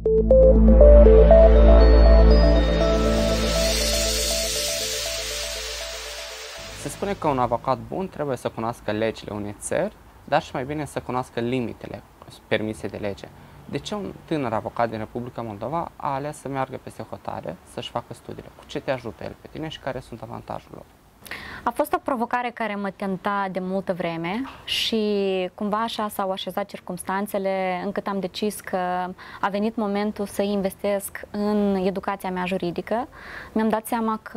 Se spune că un avocat bun trebuie să cunoască legile unei țări, dar și mai bine să cunoască limitele permise de lege. De ce un tânăr avocat din Republica Moldova a ales să meargă peste hotare, să-și facă studiile? Cu ce te ajută el pe tine și care sunt avantajele lor? A fost o provocare care mă tenta de multă vreme și cumva așa s-au așezat circumstanțele încât am decis că a venit momentul să investesc în educația mea juridică. Mi-am dat seama că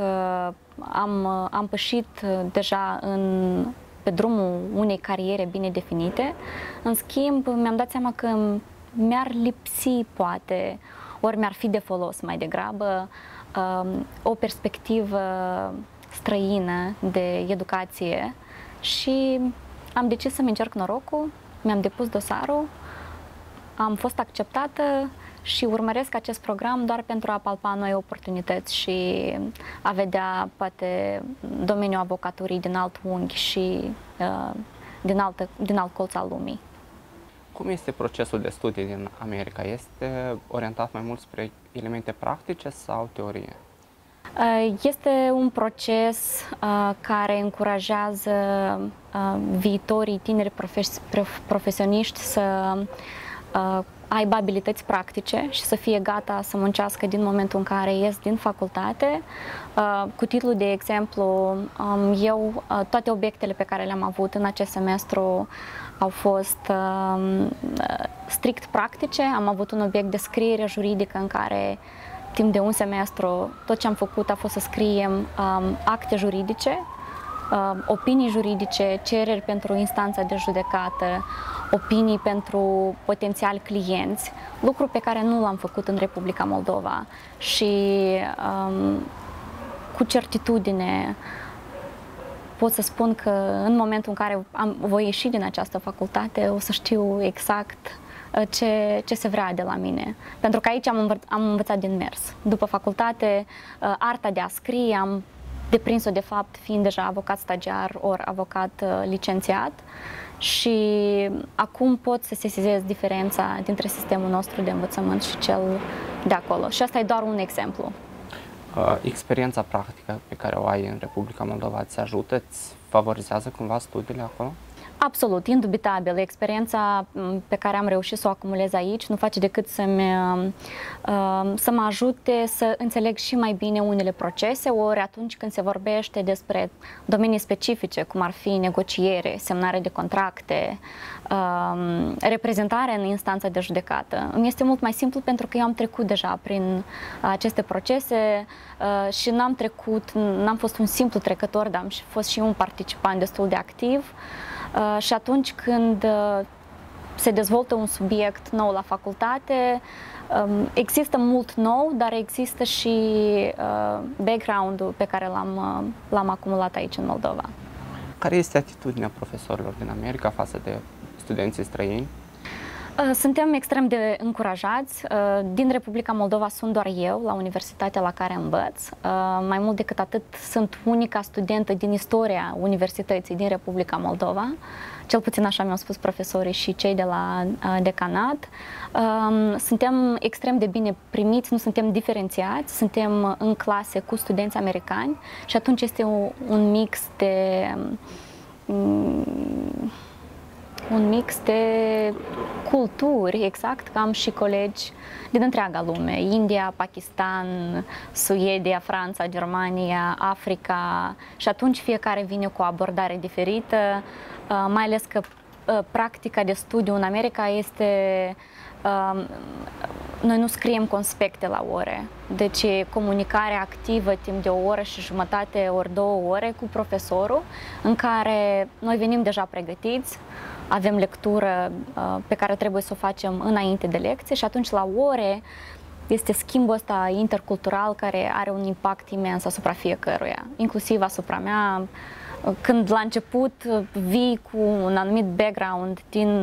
am pășit deja pe drumul unei cariere bine definite. În schimb, mi-am dat seama că mi-ar lipsi, poate, ori mi-ar fi de folos mai degrabă, o perspectivă străină de educație și am decis să-mi încerc norocul, mi-am depus dosarul, am fost acceptată și urmăresc acest program doar pentru a palpa noi oportunități și a vedea, poate, domeniul avocaturii din alt unghi și din alt colț al lumii. Cum este procesul de studii din America? Este orientat mai mult spre elemente practice sau teorie? Este un proces care încurajează viitorii tineri profesioniști să aibă abilități practice și să fie gata să muncească din momentul în care ies din facultate. Cu titlul de exemplu, toate obiectele pe care le-am avut în acest semestru au fost strict practice. Am avut un obiect de scriere juridică în care timp de un semestru tot ce am făcut a fost să scriem acte juridice, opinii juridice, cereri pentru instanța de judecată, opinii pentru potențiali clienți, lucru pe care nu l-am făcut în Republica Moldova și cu certitudine pot să spun că în momentul în care voi ieși din această facultate o să știu exact ce se vrea de la mine. Pentru că aici am învățat din mers. După facultate, arta de a scrie am deprins-o de fapt fiind deja avocat stagiar ori avocat licențiat și acum pot să sesizez diferența dintre sistemul nostru de învățământ și cel de acolo. Și asta e doar un exemplu. Experiența practică pe care o ai în Republica Moldova ți ajută, îți favorizează cumva studiile acolo? Absolut, indubitabil. Experiența pe care am reușit să o acumulez aici nu face decât să mă ajute să înțeleg și mai bine unele procese, ori atunci când se vorbește despre domenii specifice, cum ar fi negociere, semnare de contracte, reprezentare în instanța de judecată. Îmi este mult mai simplu pentru că eu am trecut deja prin aceste procese și n-am fost un simplu trecător, dar am fost și un participant destul de activ. Și atunci când se dezvoltă un subiect nou la facultate, există mult nou, dar există și background-ul pe care l-am acumulat aici în Moldova. Care este atitudinea profesorilor din America față de studenții străini? Suntem extrem de încurajați. Din Republica Moldova sunt doar eu la universitatea la care învăț. Mai mult decât atât, sunt unica studentă din istoria universității din Republica Moldova. Cel puțin așa mi-au spus profesorii și cei de la decanat. Suntem extrem de bine primiți, nu suntem diferențiați, suntem în clase cu studenți americani și atunci este un mix de culturi, exact, că am și colegi din întreaga lume, India, Pakistan, Suedia, Franța, Germania, Africa și atunci fiecare vine cu o abordare diferită, mai ales că practica de studiu în America este noi nu scriem conspecte la ore, deci comunicare activă timp de o oră și jumătate ori 2 ore cu profesorul, în care noi venim deja pregătiți, avem lectură pe care trebuie să o facem înainte de lecție și atunci la ore este schimbul ăsta intercultural care are un impact imens asupra fiecăruia, inclusiv asupra mea. Când la început vii cu un anumit background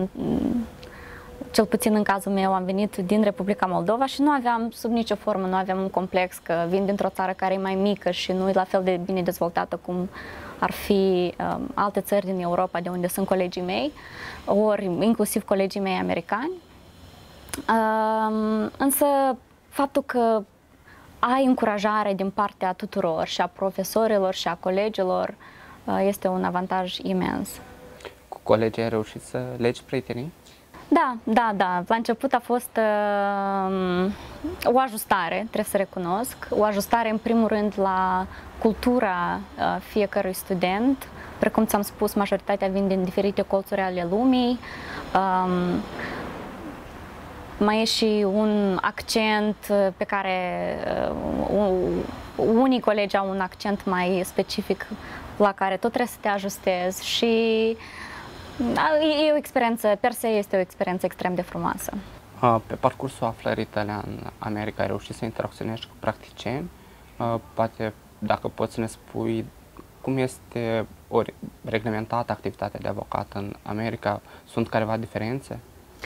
cel puțin în cazul meu, am venit din Republica Moldova și nu aveam, sub nicio formă, nu aveam un complex că vin dintr-o țară care e mai mică și nu e la fel de bine dezvoltată cum ar fi alte țări din Europa, de unde sunt colegii mei, ori inclusiv colegii mei americani. Însă faptul că ai încurajare din partea tuturor, și a profesorilor și a colegilor, este un avantaj imens. Cu colegii ai reușit să legi prietenii? Da. La început a fost o ajustare, trebuie să recunosc. O ajustare, în primul rând, la cultura fiecărui student. Precum ți-am spus, majoritatea vin din diferite colțuri ale lumii. Mai e și un accent pe care unii colegi au un accent mai specific la care tot trebuie să te ajustezi și e o experiență, per se este o experiență extrem de frumoasă. Pe parcursul aflării tale în America ai reușit să interacționezi cu practicieni? Poate dacă poți să ne spui cum este reglementată activitatea de avocat în America, sunt careva diferențe?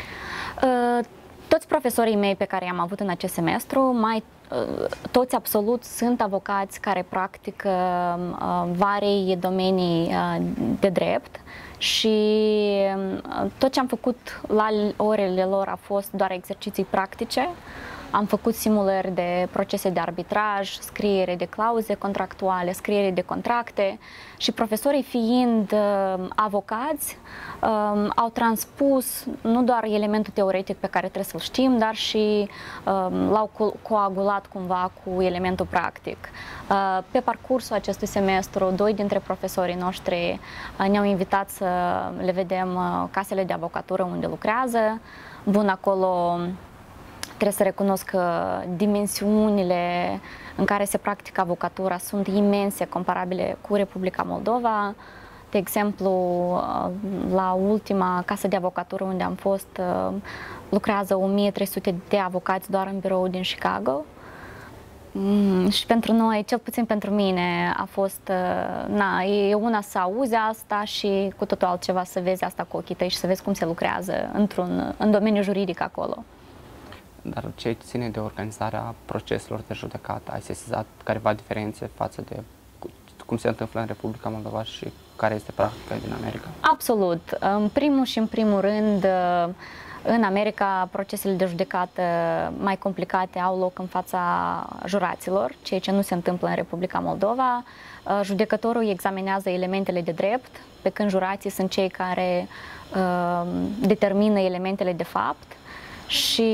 Toți profesorii mei pe care i-am avut în acest semestru, toți absolut sunt avocați care practică varii domenii de drept și tot ce am făcut la orele lor a fost doar exerciții practice. Am făcut simulări de procese de arbitraj, scriere de clauze contractuale, scriere de contracte și profesorii fiind avocați au transpus nu doar elementul teoretic pe care trebuie să-l știm, dar și l-au coagulat cumva cu elementul practic. Pe parcursul acestui semestru, 2 dintre profesorii noștri ne-au invitat să le vedem casele de avocatură unde lucrează. Bun, acolo trebuie să recunosc că dimensiunile în care se practică avocatura sunt imense, comparabile cu Republica Moldova. De exemplu, la ultima casă de avocatură unde am fost, lucrează 1300 de avocați doar în birou din Chicago. Și pentru noi, cel puțin pentru mine, a fost, e una să auzi asta și cu totul altceva să vezi asta cu ochii tăi și să vezi cum se lucrează în domeniul juridic acolo. Dar ce ține de organizarea proceselor de judecată? Ai sesizat careva diferențe față de cum se întâmplă în Republica Moldova și care este practica din America? Absolut. În primul și în primul rând, în America, procesele de judecată mai complicate au loc în fața juraților, ceea ce nu se întâmplă în Republica Moldova. Judecătorul examinează elementele de drept, pe când jurații sunt cei care determină elementele de fapt. Și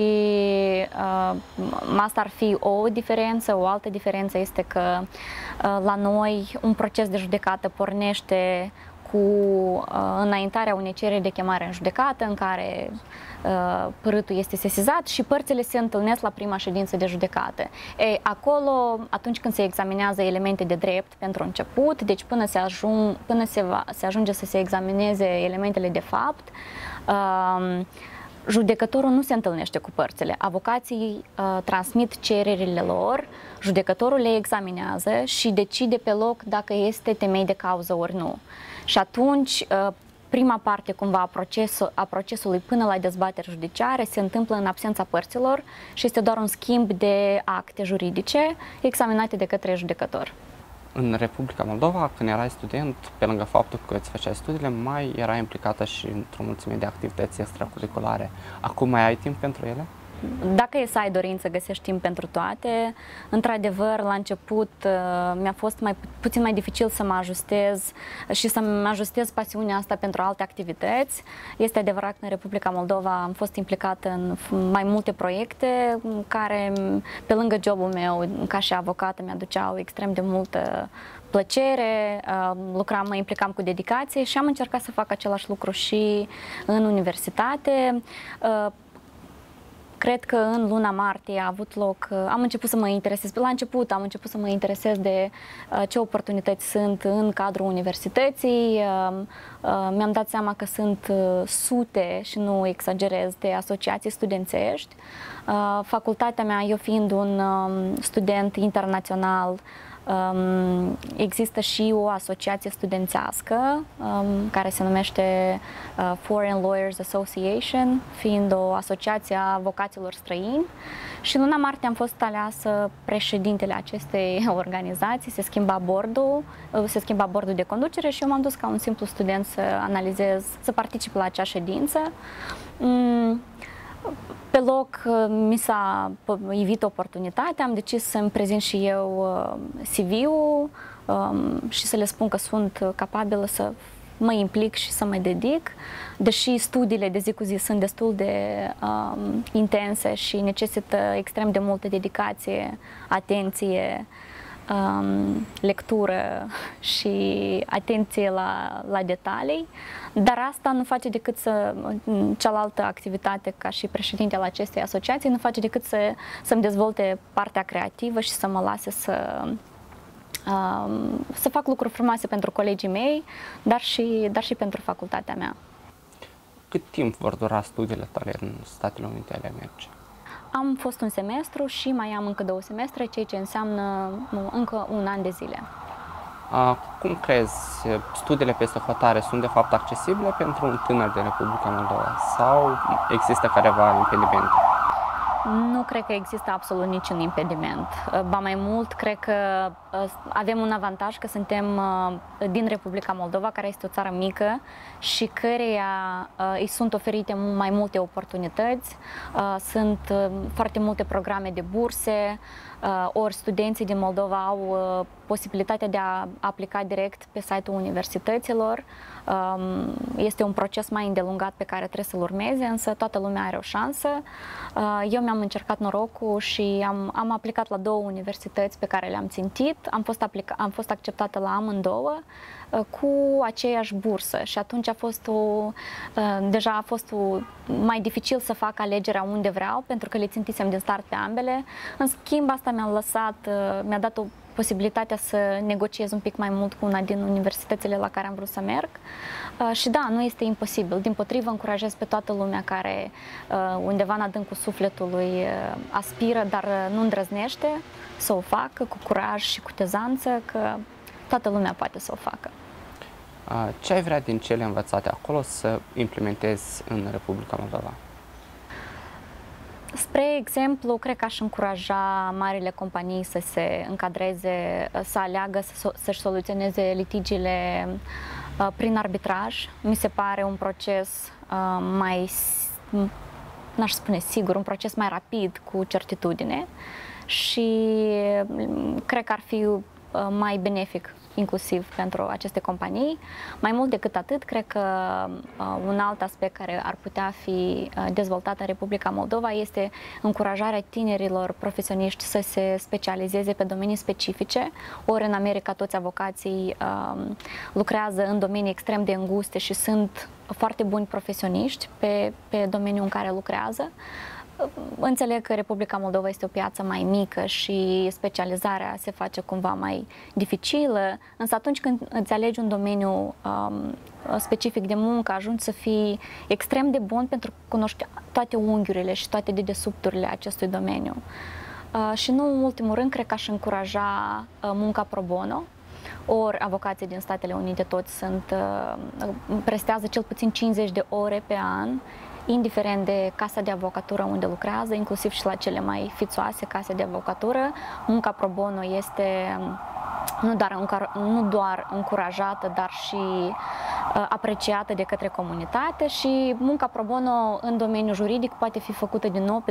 asta ar fi o diferență. O altă diferență este că la noi un proces de judecată pornește cu înaintarea unei cereri de chemare în judecată, în care părâtul este sesizat și părțile se întâlnesc la prima ședință de judecată. Acolo, atunci când se examinează elemente de drept pentru început, deci până se ajunge să se examineze elementele de fapt, judecătorul nu se întâlnește cu părțile. Avocații transmit cererile lor, judecătorul le examinează și decide pe loc dacă este temei de cauză ori nu. Și atunci, prima parte cumva a procesului până la dezbatere judiciare se întâmplă în absența părților și este doar un schimb de acte juridice examinate de către judecător. În Republica Moldova, când erai student, pe lângă faptul că îți făceai studiile, mai erai implicată și într-o mulțime de activități extracurriculare. Acum mai ai timp pentru ele? Dacă e să ai dorință, găsești timp pentru toate. Într-adevăr, la început mi-a fost puțin mai dificil să mă ajustez și să-mi ajustez pasiunea asta pentru alte activități. Este adevărat că în Republica Moldova am fost implicată în mai multe proiecte care, pe lângă jobul meu ca și avocată, mi-aduceau extrem de multă plăcere, mă implicam cu dedicație și am încercat să fac același lucru și în universitate. Cred că în luna martie a avut loc, am început să mă interesez, la început am început să mă interesez de ce oportunități sunt în cadrul universității. Mi-am dat seama că sunt sute, și nu exagerez, de asociații studențești. Facultatea mea, eu fiind un student internațional, există și o asociație studențească care se numește Foreign Lawyers Association, fiind o asociație a avocaților străini. Și în luna martie am fost aleasă președintele acestei organizații, se schimba bordul de conducere și eu m-am dus ca un simplu student să particip la acea ședință. Pe loc mi s-a ivit oportunitatea, am decis să-mi prezint și eu CV-ul și să le spun că sunt capabilă să mă implic și să mă dedic, deși studiile de zi cu zi sunt destul de intense și necesită extrem de multă dedicație, atenție, lectură și atenție la detalii, dar asta nu face decât cealaltă activitate ca și președinte al acestei asociații, nu face decât să-mi dezvolte partea creativă și să mă lase să fac lucruri frumoase pentru colegii mei, dar și pentru facultatea mea. Cât timp vor dura studiile tale în Statele Unite ale Americii? Am fost un semestru și mai am încă 2 semestre, ceea ce înseamnă încă un an de zile. Cum crezi, studiile peste hotare sunt de fapt accesibile pentru un tânăr din Republica Moldova sau există careva impedimente? Nu cred că există absolut niciun impediment. Ba mai mult, cred că avem un avantaj că suntem din Republica Moldova, care este o țară mică și căreia îi sunt oferite mai multe oportunități. Sunt foarte multe programe de burse, ori studenții din Moldova au posibilitatea de a aplica direct pe site-ul universităților. Este un proces mai îndelungat pe care trebuie să-l urmeze, însă toată lumea are o șansă. Eu mi-am încercat norocul și am aplicat la 2 universități pe care le-am țintit. Am fost acceptată la amândouă cu aceeași bursă și atunci deja a fost mai dificil să fac alegerea unde vreau, pentru că le țintisem din start pe ambele. În schimb, asta mi-a dat o posibilitatea să negociez un pic mai mult cu una din universitățile la care am vrut să merg. Și da, nu este imposibil. Dimpotrivă, încurajez pe toată lumea care undeva în adâncul sufletului aspiră, dar nu îndrăznește să o facă cu curaj și cu tezanță, că toată lumea poate să o facă. Ce ai vrea din cele învățate acolo să implementezi în Republica Moldova? Spre exemplu, cred că aș încuraja marile companii să se încadreze, să aleagă să-și soluționeze litigiile prin arbitraj. Mi se pare un proces n-aș spune sigur, un proces mai rapid, cu certitudine și cred că ar fi mai benefic inclusiv pentru aceste companii. Mai mult decât atât, cred că un alt aspect care ar putea fi dezvoltat în Republica Moldova este încurajarea tinerilor profesioniști să se specializeze pe domenii specifice. Ori în America toți avocații lucrează în domenii extrem de înguste și sunt foarte buni profesioniști pe domeniul în care lucrează. Înțeleg că Republica Moldova este o piață mai mică și specializarea se face cumva mai dificilă, însă atunci când îți alegi un domeniu specific de muncă, ajungi să fii extrem de bun pentru că cunoști toate unghiurile și toate dedesubturile acestui domeniu. Și nu în ultimul rând, cred că aș încuraja munca pro bono. Ori avocații din Statele Unite toți prestează cel puțin 50 de ore pe an, indiferent de casa de avocatură unde lucrează, inclusiv și la cele mai fițoase case de avocatură. Munca pro bono este nu doar încurajată, dar și apreciată de către comunitate și munca pro bono în domeniul juridic poate fi făcută din nou pe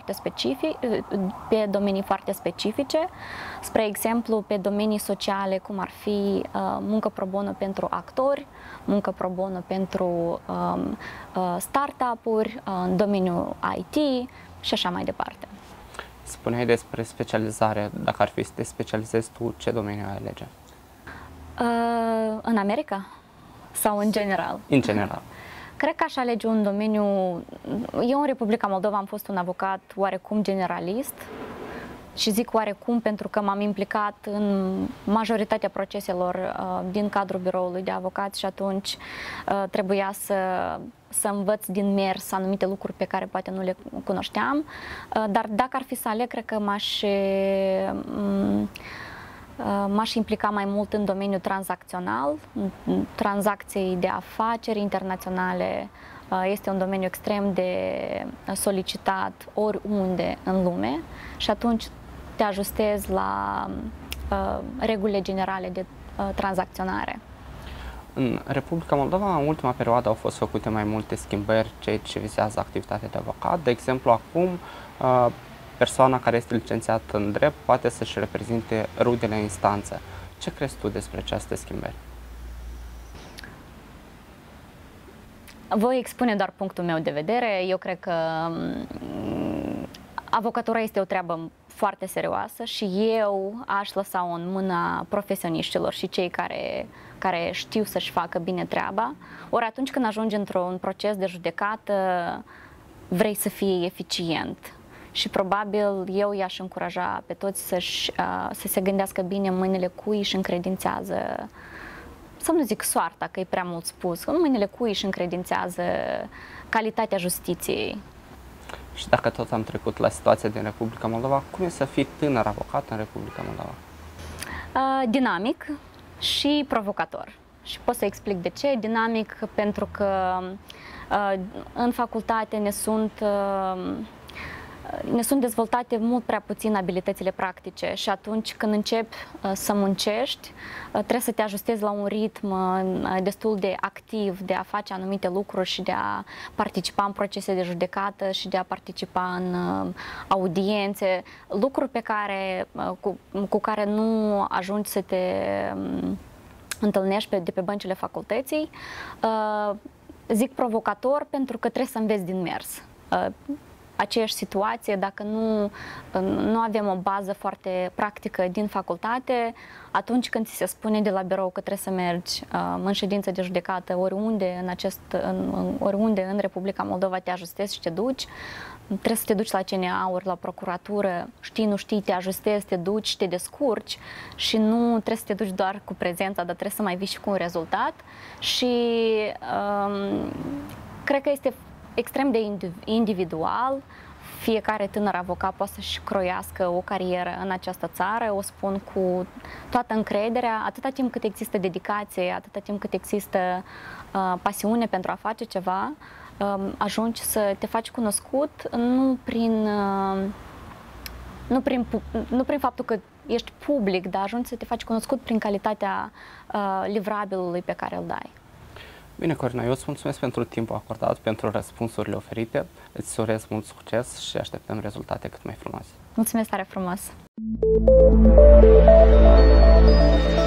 domenii foarte specifice, spre exemplu pe domenii sociale, cum ar fi muncă pro bono pentru actori, muncă pro bono pentru startup-uri, în domeniul IT și așa mai departe. Spuneai despre specializare. Dacă ar fi să te specializezi tu, ce domeniu ai alege? În America? Sau în general? În general. Cred că aș alege un domeniu... Eu în Republica Moldova am fost un avocat oarecum generalist și zic oarecum pentru că m-am implicat în majoritatea proceselor din cadrul biroului de avocați și atunci trebuia să învăț din mers anumite lucruri pe care poate nu le cunoșteam, dar dacă ar fi să aleg, cred că m-aș implica mai mult în domeniul tranzacțional, tranzacții de afaceri internaționale. Este un domeniu extrem de solicitat oriunde în lume și atunci te ajustezi la regulile generale de tranzacționare. În Republica Moldova, în ultima perioadă, au fost făcute mai multe schimbări ce vizează activitatea de avocat. De exemplu, acum, persoana care este licențiată în drept poate să-și reprezinte rudele în instanță. Ce crezi tu despre aceste schimbări? Voi expune doar punctul meu de vedere. Eu cred că avocatura este o treabă foarte serioasă și eu aș lăsa-o în mâna profesioniștilor și cei care știu să-și facă bine treaba. Ori atunci când ajungi într-un proces de judecată, vrei să fii eficient. Și probabil eu i-aș încuraja pe toți să se gândească bine în mâinile cui își încredințează, să nu zic soarta, că e prea mult spus, în mâinile cui își încredințează calitatea justiției. Și dacă tot am trecut la situația din Republica Moldova, cum e să fii tânăr avocat în Republica Moldova? Dinamic și provocator. Și pot să explic de ce. Dinamic pentru că în facultate ne sunt dezvoltate mult prea puțin abilitățile practice și atunci când începi să muncești, trebuie să te ajustezi la un ritm destul de activ de a face anumite lucruri și de a participa în procese de judecată și de a participa în audiențe, lucruri cu care nu ajungi să te întâlnești de pe băncile facultății. Zic provocator pentru că trebuie să înveți din mers. Aceeași situație, dacă nu avem o bază foarte practică din facultate, atunci când ți se spune de la birou că trebuie să mergi în ședință de judecată oriunde în Republica Moldova te ajustezi și te duci, trebuie să te duci la CNA ori la procuratură, știi, nu știi, te ajustezi, te duci, te descurci și nu trebuie să te duci doar cu prezența, dar trebuie să mai vii și cu un rezultat și cred că este extrem de individual. Fiecare tânăr avocat poate să-și croiască o carieră în această țară, o spun cu toată încrederea, atâta timp cât există dedicație, atâta timp cât există pasiune pentru a face ceva, ajungi să te faci cunoscut nu prin faptul că ești public, dar ajungi să te faci cunoscut prin calitatea livrabilului pe care îl dai. Bine, Corina, eu îți mulțumesc pentru timpul acordat, pentru răspunsurile oferite. Îți urez mult succes și așteptăm rezultate cât mai frumoase. Mulțumesc tare frumos!